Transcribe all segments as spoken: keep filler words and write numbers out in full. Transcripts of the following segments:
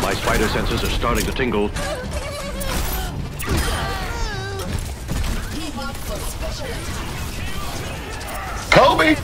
My spider senses are starting to tingle. Kobe!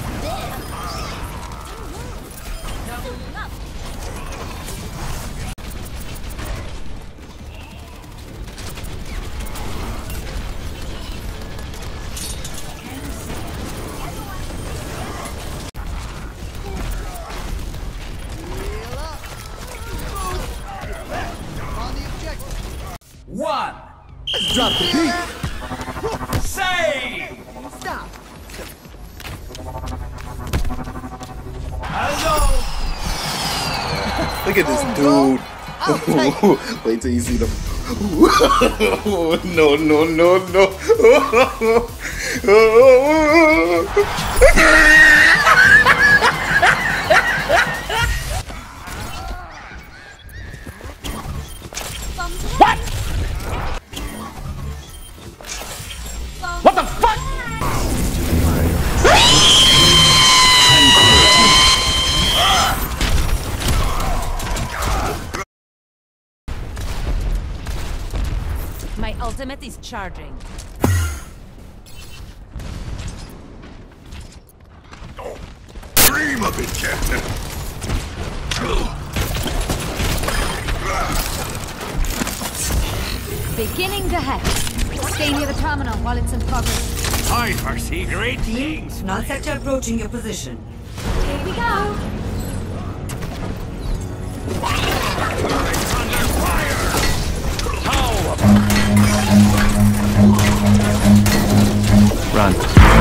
One. Let's drop the beat. Save. Stop. Hello. Look at this dude. Wait till you see them. No, no, no, no. What? What the fuck? My ultimate is charging. Dream of it, Captain. Beginning the hex. Stay near the terminal while it's in progress. I foresee great things. Null sector approaching your position. Here we go. It's under fire. How? Run.